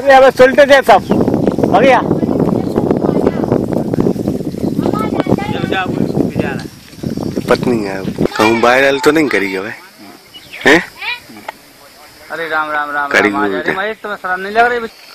अरे अब सुलटे थे सब हो गया। पत्नी है कहूँ वायरल तो नहीं करी भाई हैं? अरे राम राम राम करी राम। अरे मैं तो शर्म नहीं लग रही।